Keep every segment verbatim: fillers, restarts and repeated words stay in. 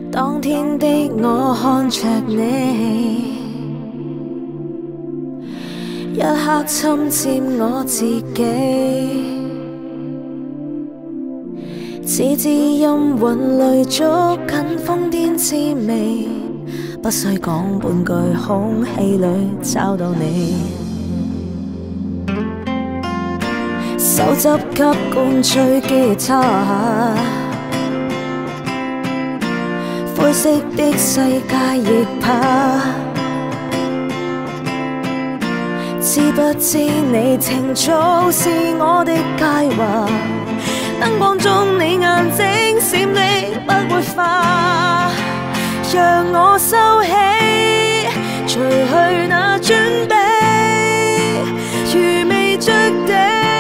當天的我看著你，一刻侵佔我自己，只知音韻裡捉緊瘋癲滋味，不需講半句，空氣裡找到你。手執給灌醉guitar，灰色的世界亦怕，知不知你情操是我的佳話？燈光中你眼睛閃爍不會化，讓我收起，除去那尊卑，如未著地，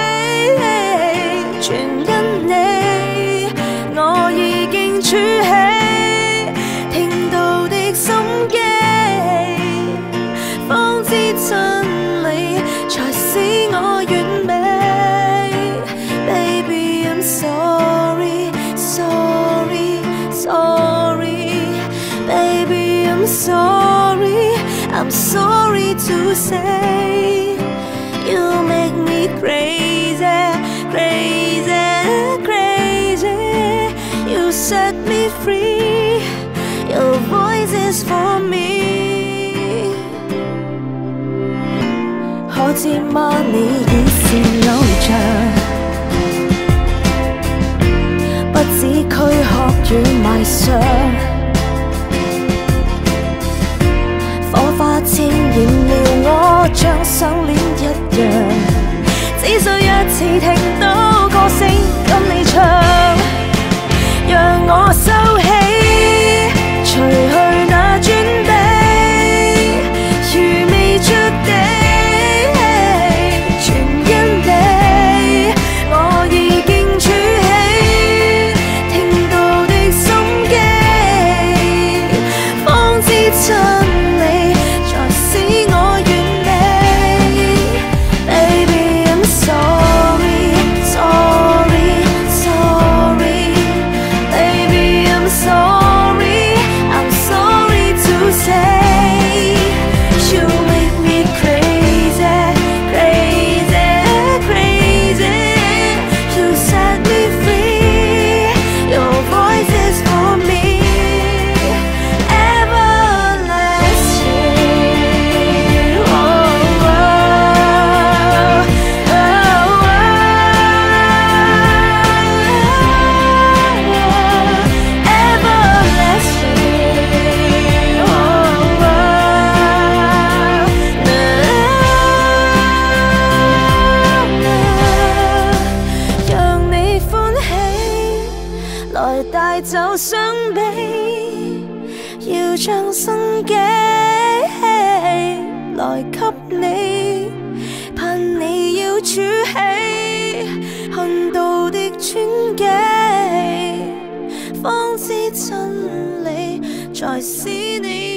全因你，我已經儲起，聽到的心機，方知真理，才使我完美。Baby I'm sorry sorry sorry Baby I'm sorry I'm sorry to say You make me crazy crazy crazy You set me free Your voice is for me 可知嗎你已是偶像不止軀殼與賣相，火花沾染了我像上鍊一樣，只需一次聽到歌聲跟你唱，讓我收起，除去那尊卑，如未著地。來帶走傷悲，要將生機來給你，盼你要儲起看到的轉機，方知真理才使你